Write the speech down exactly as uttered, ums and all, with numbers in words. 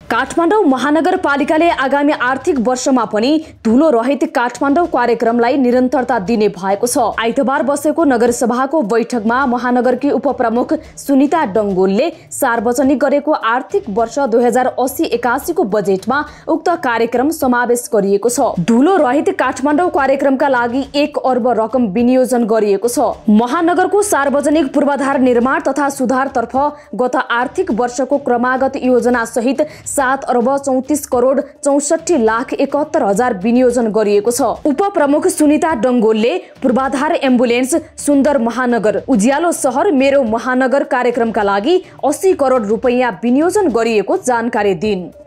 काठमाडौँ महानगरपालिकाले आगामी आर्थिक वर्षमा पनि धुलो रहित काठमाडौँ कार्यक्रमलाई निरन्तरता दिने भएको छ। आइतबार बसेको नगरसभाको बैठकमा महानगरकी उपप्रमुख सुनिता डङ्गोलले सार्वजनिक गरेको आर्थिक वर्ष दुई हजार अस्सी एकासी को बजेटमा उक्त कार्यक्रम समावेश गरिएको छ। धुलो रहित काठमाडौँ कार्यक्रमका लागि एक अर्ब रकम विनियोजन गरिएको छ। महानगरको सार्वजनिक पूर्वाधार निर्माण तथा सुधारतर्फ गत आर्थिक वर्षको क्रमागत योजना सहित सात अर्ब चौतिस करोड चौसठी लाख एकहत्तर हजार विनियोजन गरिएको छ। उपप्रमुख सुनिता डङ्गोलले पूर्वाधार एम्बुलेन्स, सुन्दर महानगर, उज्यालो सहर मेरो महानगर कार्यक्रमका लागि अस्सी करोड रुपैयाँ विनियोजन गरिएको जानकारी दिइन्।